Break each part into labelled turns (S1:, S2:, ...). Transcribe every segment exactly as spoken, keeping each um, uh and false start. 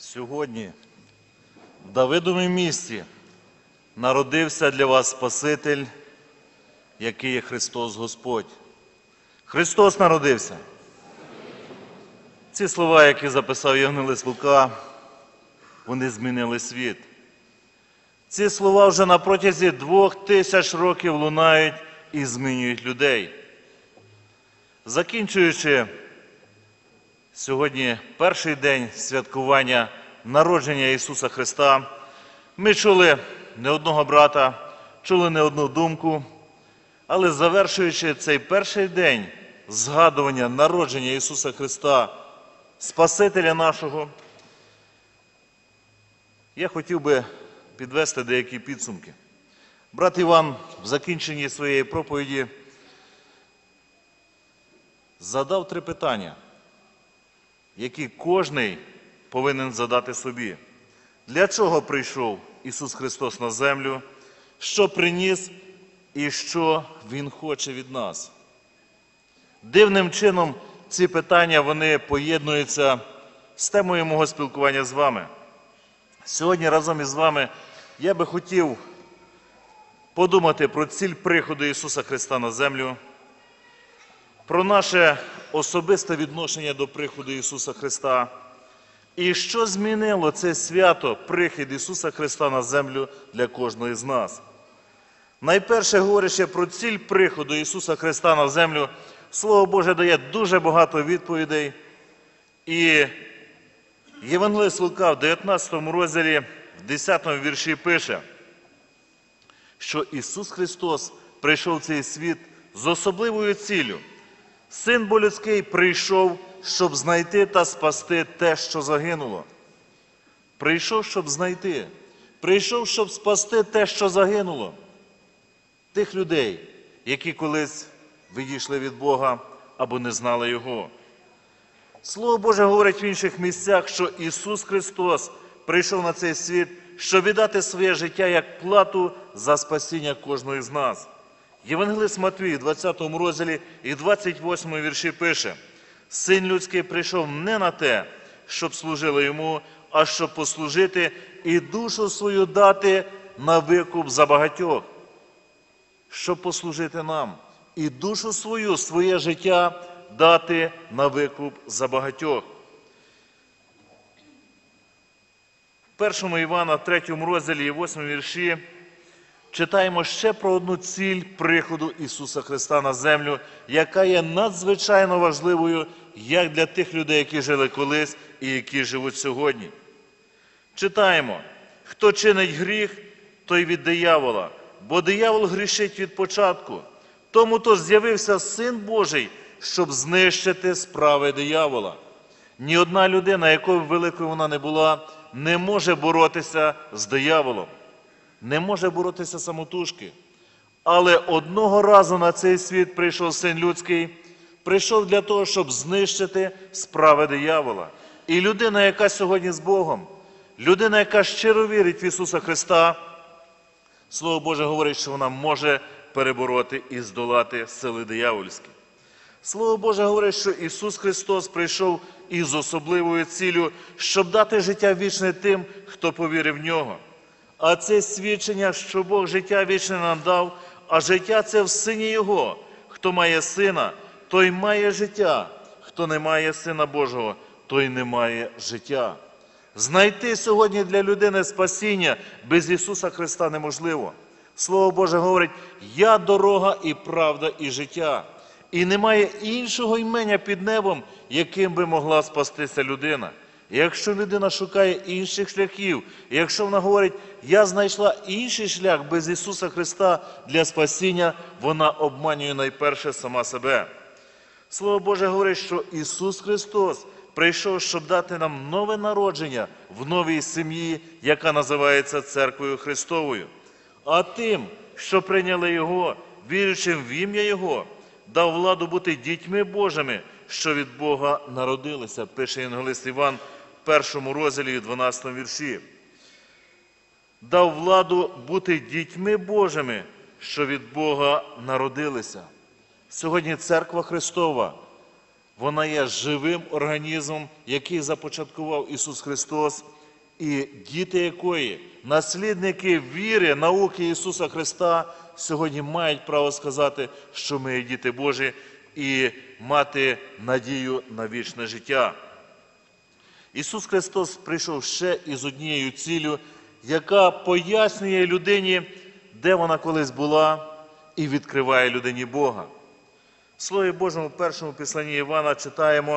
S1: Сьогодні в Давидовому місті народився для вас Спаситель, який є Христос Господь. Христос народився. Ці слова, які записав Євангелист Лука, вони змінили світ. Ці слова вже на протязі двох тисяч років лунають і змінюють людей. Закінчуючи сьогодні перший день святкування народження Ісуса Христа, ми чули не одного брата, чули не одну думку, але завершуючи цей перший день згадування народження Ісуса Христа, Спасителя нашого, я хотів би підвести деякі підсумки. Брат Іван в закінченні своєї проповіді задав три питання, які кожний повинен задати собі. Для чого прийшов Ісус Христос на землю, що приніс і що Він хоче від нас? Дивним чином ці питання, вони поєднуються з темою мого спілкування з вами. Сьогодні разом із вами я би хотів подумати про ціль приходу Ісуса Христа на землю, про наше особисте відношення до приходу Ісуса Христа і що змінило це свято, прихід Ісуса Христа на землю для кожного з нас. Найперше, говорячи про ціль приходу Ісуса Христа на землю, Слово Боже дає дуже багато відповідей. І Євангелист Лука в дев'ятнадцятому розділі, в десятому вірші пише, що Ісус Христос прийшов в цей світ з особливою ціллю. Син бо людський прийшов, щоб знайти та спасти те, що загинуло. Прийшов, щоб знайти. Прийшов, щоб спасти те, що загинуло. Тих людей, які колись відійшли від Бога або не знали Його. Слово Боже говорить в інших місцях, що Ісус Христос прийшов на цей світ, щоб віддати своє життя як плату за спасіння кожного з нас. Євангелист Матвій в двадцятому розділі і двадцять восьмому вірші пише: «Син людський прийшов не на те, щоб служили йому, а щоб послужити і душу свою дати на викуп за багатьох». Щоб послужити нам і душу свою, своє життя дати на викуп за багатьох. В першому Івана, третьому розділі і восьмому вірші читаємо ще про одну ціль приходу Ісуса Христа на землю, яка є надзвичайно важливою як для тих людей, які жили колись і які живуть сьогодні. Читаємо: «Хто чинить гріх, той від диявола, бо диявол грішить від початку. Тому то з'явився Син Божий, щоб знищити справи диявола». Ні одна людина, якою б великою вона не була, не може боротися з дияволом. Не може боротися самотужки. Але одного разу на цей світ прийшов Син людський, прийшов для того, щоб знищити справи диявола. І людина, яка сьогодні з Богом, людина, яка щиро вірить в Ісуса Христа, Слово Боже говорить, що вона може перебороти і здолати сили диявольські. Слово Боже говорить, що Ісус Христос прийшов із особливою ціллю, щоб дати життя вічне тим, хто повірив в Нього. А це свідчення, що Бог життя вічне нам дав, а життя – це в Сині Його. Хто має Сина, той має життя. Хто не має Сина Божого, той не має життя. Знайти сьогодні для людини спасіння без Ісуса Христа неможливо. Слово Боже говорить: «Я дорога і правда і життя». І немає іншого імення під небом, яким би могла спастися людина. І якщо людина шукає інших шляхів, і якщо вона говорить: «Я знайшла інший шлях без Ісуса Христа для спасіння», вона обманює найперше сама себе. Слово Боже говорить, що Ісус Христос прийшов, щоб дати нам нове народження в новій сім'ї, яка називається Церквою Христовою. А тим, що прийняли Його, вірячим в ім'я Його, дав владу бути дітьми Божими, що від Бога народилися, пише Євангелист Іван в першому розділі, дванадцятому вірші. Дав владу бути дітьми Божими, що від Бога народилися. Сьогодні Церква Христова Вона є живим організмом, який започаткував Ісус Христос, і діти якої, наслідники віри, науки Ісуса Христа, сьогодні мають право сказати, що ми є діти Божі, і мати надію на вічне життя. Ісус Христос прийшов ще із однією ціллю, яка пояснює людині, де вона колись була, і відкриває людині Бога. В Слові Божому, в першому післанні Івана читаємо,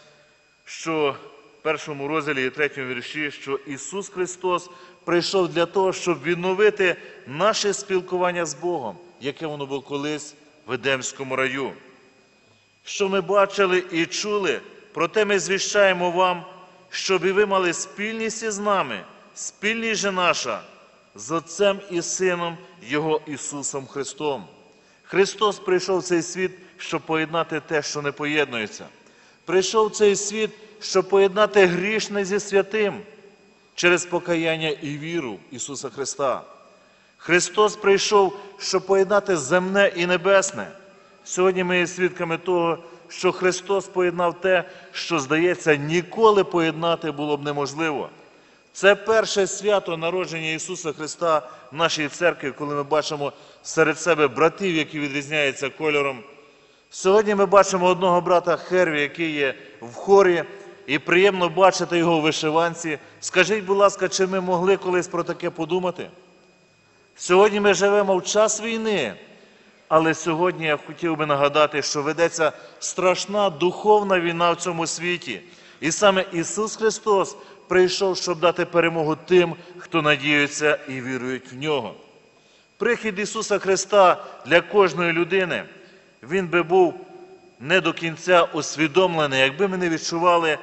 S1: що в першому розділі і третьому вірші, що Ісус Христос прийшов для того, щоб відновити наше спілкування з Богом, яке воно було колись в Едемському раю. Що ми бачили і чули, проте ми звіщаємо вам, щоб і ви мали спільність із нами, спільність же наша з Отцем і Сином Його Ісусом Христом. Христос прийшов в цей світ, щоб поєднати те, що не поєднується. Прийшов в цей світ, щоб поєднати грішне зі святим через покаяння і віру в Ісуса Христа. Христос прийшов, щоб поєднати земне і небесне. Сьогодні ми є свідками того, що Христос поєднав те, що, здається, ніколи поєднати було б неможливо. Це перше свято народження Ісуса Христа в нашій церкві, коли ми бачимо серед себе братів, які відрізняються кольором. Сьогодні ми бачимо одного брата Херві, який є в хорі, і приємно бачити його в вишиванці. Скажіть, будь ласка, чи ми могли колись про таке подумати? Сьогодні ми живемо в час війни, але сьогодні я хотів би нагадати, що ведеться страшна духовна війна в цьому світі. І саме Ісус Христос прийшов, щоб дати перемогу тим, хто надіються і вірують в Нього. Прихід Ісуса Христа для кожної людини, Він би був не до кінця усвідомлений, якби ми не відчували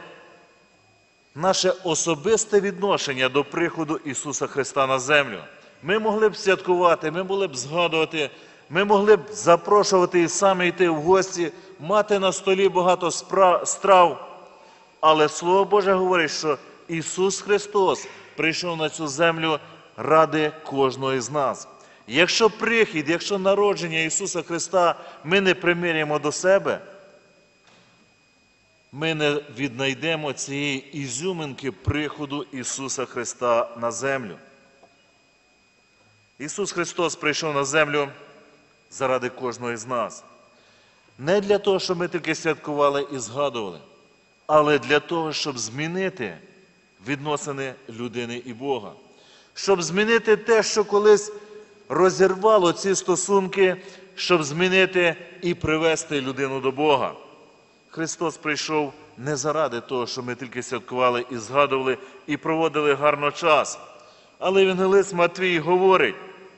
S1: наше особисте відношення до приходу Ісуса Христа на землю. Ми могли б святкувати, ми могли б згадувати, ми могли б запрошувати і саме йти в гості, мати на столі багато страв. Але Слово Боже говорить, що Ісус Христос прийшов на цю землю ради кожного з нас. Якщо прихід, якщо народження Ісуса Христа ми не примиряємо до себе, ми не віднайдемо цієї ізюминки приходу Ісуса Христа на землю. Ісус Христос прийшов на землю заради кожного з нас. Не для того, щоб ми тільки святкували і згадували, але для того, щоб змінити відносини людини і Бога. Щоб змінити те, що колись розірвало ці стосунки, щоб змінити і привести людину до Бога. Христос прийшов не заради того, що ми тільки святкували і згадували, і проводили гарно час. Але Євангелист Матвій говорить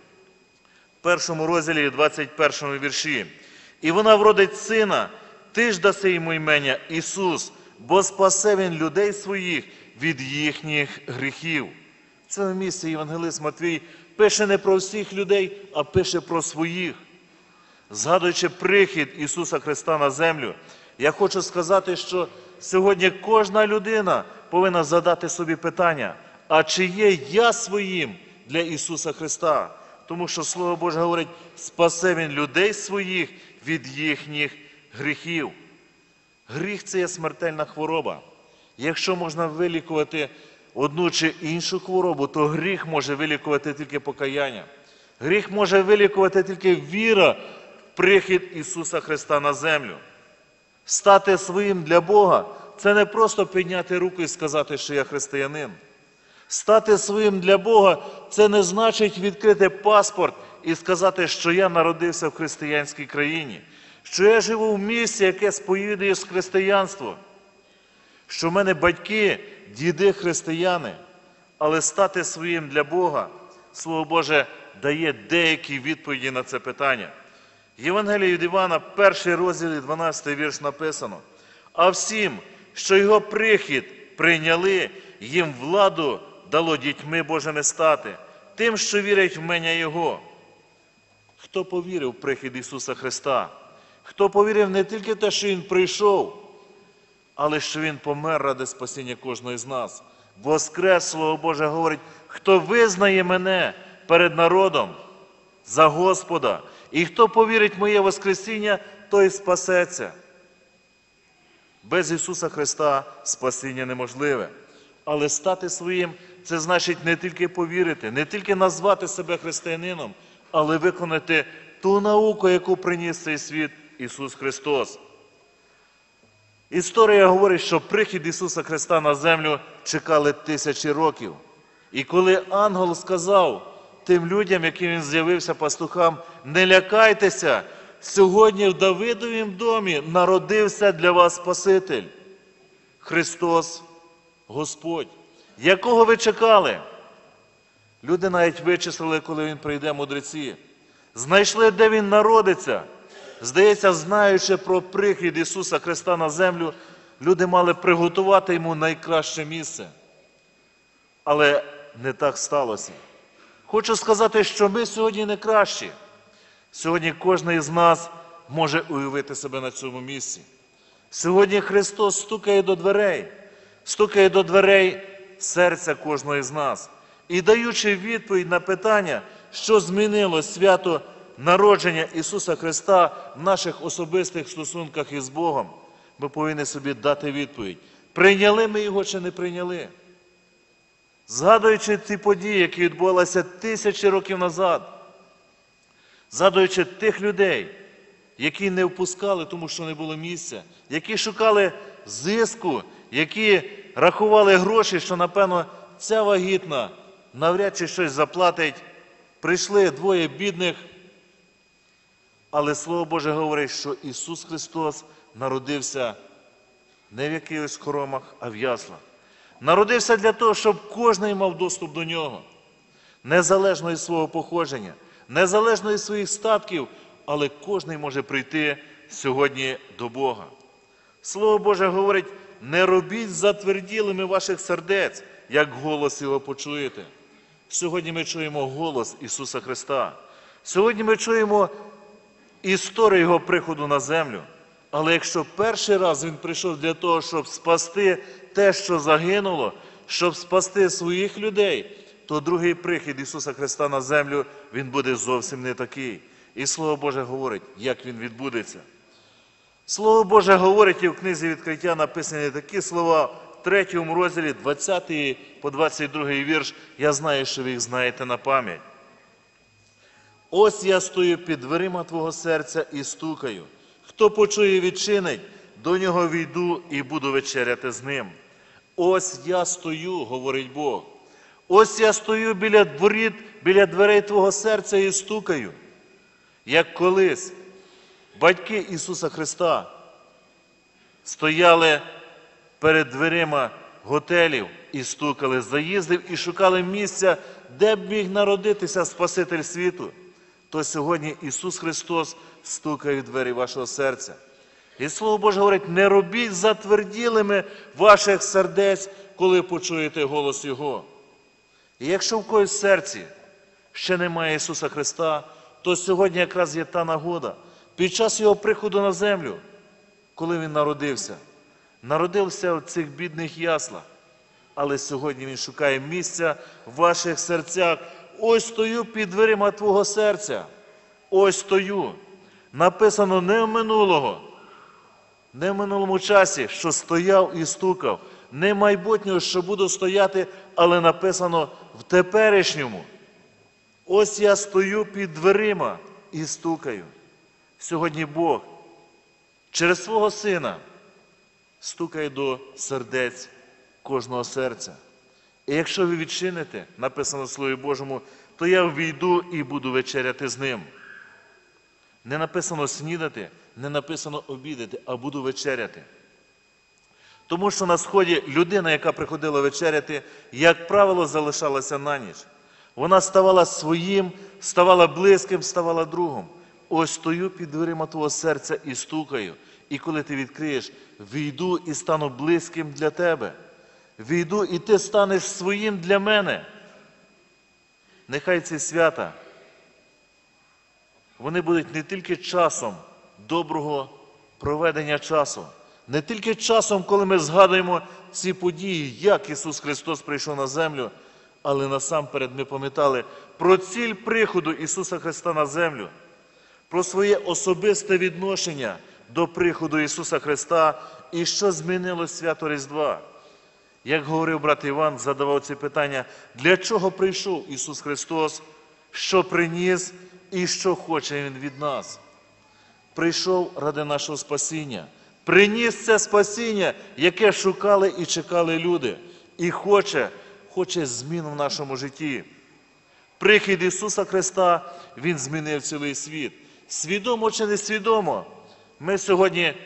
S1: в першому розділі двадцять першому вірші: «І вона вродить сина, ти ж даси йому імення Ісус, бо спасе він людей своїх від їхніх гріхів». В цьому місці Євангелист Матвій пише не про всіх людей, а пише про своїх. Згадуючи прихід Ісуса Христа на землю, я хочу сказати, що сьогодні кожна людина повинна задати собі питання: а чи є я своїм для Ісуса Христа? Тому що Слово Боже говорить: спасе він людей своїх від їхніх гріхів. Гріх – це є смертельна хвороба. Якщо можна вилікувати одну чи іншу хворобу, то гріх може вилікувати тільки покаяння. Гріх може вилікувати тільки віра в прихід Ісуса Христа на землю. Стати своїм для Бога – це не просто підняти руку і сказати, що я християнин. Стати своїм для Бога – це не значить відкрити паспорт і сказати, що я народився в християнській країні, що я живу в місті, яке сповідує християнство, що в мене батьки, діди християни. Але стати своїм для Бога, Слово Боже дає деякі відповіді на це питання. В Євангелії від Івана, перший розділ, дванадцятий вірш написано: «А всім, що його прихід прийняли, їм владу дало дітьми Божими стати, тим, що вірять в ім'я Його». Хто повірив в прихід Ісуса Христа? Хто повірив не тільки в те, що Він прийшов, але що Він помер ради спасіння кожного з нас. Воскрес, Слово Боже говорить: хто визнає мене перед народом за Господа, і хто повірить в моє воскресіння, той спасеться. Без Ісуса Христа спасіння неможливе. Але стати своїм – це значить не тільки повірити, не тільки назвати себе християнином, але виконати ту науку, яку приніс цей світ Ісус Христос. Історія говорить, що прихід Ісуса Христа на землю чекали тисячі років. І коли ангел сказав тим людям, яким він з'явився пастухам, не лякайтеся, сьогодні в Давидовім домі народився для вас Спаситель, Христос Господь. Якого ви чекали? Люди навіть вичислили, коли Він прийде, мудреці. Знайшли, де Він народиться. Здається, знаючи про прихід Ісуса Христа на землю, люди мали приготувати Йому найкраще місце. Але не так сталося. Хочу сказати, що ми сьогодні не кращі. Сьогодні кожен із нас може уявити себе на цьому місці. Сьогодні Христос стукає до дверей, стукає до дверей серця кожного із нас. І даючи відповідь на питання, що змінило свято народження Ісуса Христа в наших особистих стосунках із Богом, ми повинні собі дати відповідь. Прийняли ми Його чи не прийняли? Згадуючи ті події, які відбувалися тисячі років назад, згадуючи тих людей, які не впускали, тому що не було місця, які шукали зиску, які рахували гроші, що, напевно, ця вагітна навряд чи щось заплатить. Прийшли двоє бідних, але Слово Боже говорить, що Ісус Христос народився не в якихось хоромах, а в яслах. Народився для того, щоб кожен мав доступ до Нього, незалежно від свого походження, незалежно від своїх статків, але кожен може прийти сьогодні до Бога. Слово Боже говорить, не робіть затверділими ваших сердець, як голос Його почуєте. Сьогодні ми чуємо голос Ісуса Христа. Сьогодні ми чуємо історію Його приходу на землю. Але якщо перший раз Він прийшов для того, щоб спасти те, що загинуло, щоб спасти своїх людей, то другий прихід Ісуса Христа на землю, Він буде зовсім не такий. І Слово Боже говорить, як Він відбудеться. Слово Боже говорить, і в книзі «Відкриття» написані такі слова, в третьому розділі, двадцятий по двадцять другий вірш, я знаю, що ви їх знаєте на пам'ять. «Ось я стою під дверима твого серця і стукаю. Хто почує і відчинить, до нього війду і буду вечеряти з ним. Ось я стою, говорить Бог. Ось я стою біля дворіт, біля дверей твого серця і стукаю. Як колись батьки Ісуса Христа стояли перед дверима готелів і стукали, заїздив і шукали місця, де б міг народитися Спаситель світу, то сьогодні Ісус Христос стукає в двері вашого серця. І Слово Боже говорить, не робіть затверділими ваших сердець, коли почуєте голос Його. І якщо в когось в серці ще немає Ісуса Христа, то сьогодні якраз є та нагода. Під час Його приходу на землю, коли Він народився, народився в цих бідних яслах. Але сьогодні Він шукає місця в ваших серцях. Ось стою під дверима твого серця. Ось стою. Написано не в минулого, не в минулому часі, що стояв і стукав. Не майбутнього, що буду стояти, але написано в теперішньому. Ось я стою під дверима і стукаю. Сьогодні Бог через свого Сина стукає до сердець кожного серця. І якщо ви відчините, написано в Слові Божому, то я ввійду і буду вечеряти з Ним. Не написано снідати, не написано обідати, а буду вечеряти. Тому що на сході людина, яка приходила вечеряти, як правило, залишалася на ніч. Вона ставала своїм, ставала близьким, ставала другом. Ось стою під дверима твого серця і стукаю. І коли ти відкриєш, війду і стану близьким для тебе. Війду і ти станеш своїм для мене. Нехай ці свята, вони будуть не тільки часом доброго проведення часу, не тільки часом, коли ми згадуємо ці події, як Ісус Христос прийшов на землю, але насамперед ми пам'ятали про ціль приходу Ісуса Христа на землю, про своє особисте відношення до приходу Ісуса Христа і що змінило свято Різдва. Як говорив брат Іван, задавав ці питання, для чого прийшов Ісус Христос, що приніс і що хоче Він від нас. Прийшов ради нашого спасіння, приніс це спасіння, яке шукали і чекали люди, і хоче, хоче змін в нашому житті. Прихід Ісуса Христа, Він змінив цілий світ. Свідомо чи несвідомо, ми сьогодні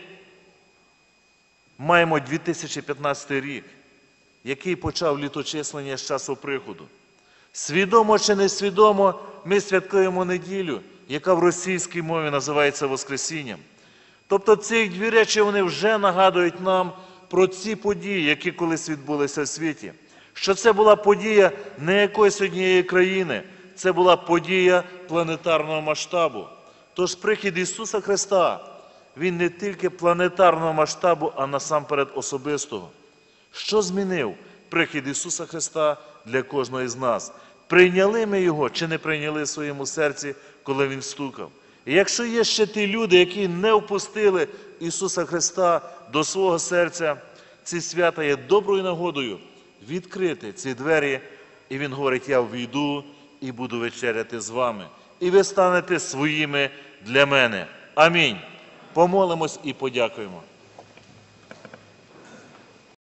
S1: маємо дві тисячі п'ятнадцятий рік, який почав літочислення з часу приходу. Свідомо чи несвідомо, ми святкуємо неділю, яка в російській мові називається Воскресінням. Тобто ці дві речі, вони вже нагадують нам про ці події, які колись відбулися в світі. Що це була подія не якоїсь однієї країни, це була подія планетарного масштабу. Тож прихід Ісуса Христа, Він не тільки планетарного масштабу, а насамперед особистого. Що змінив прихід Ісуса Христа для кожного з нас? Прийняли ми Його чи не прийняли в своєму серці, коли Він стукав? І якщо є ще ті люди, які не впустили Ісуса Христа до свого серця, ці свята є доброю нагодою відкрити ці двері. І Він говорить, я ввійду і буду вечеряти з вами. І ви станете своїми для мене. Амінь. Помолимось і подякуємо.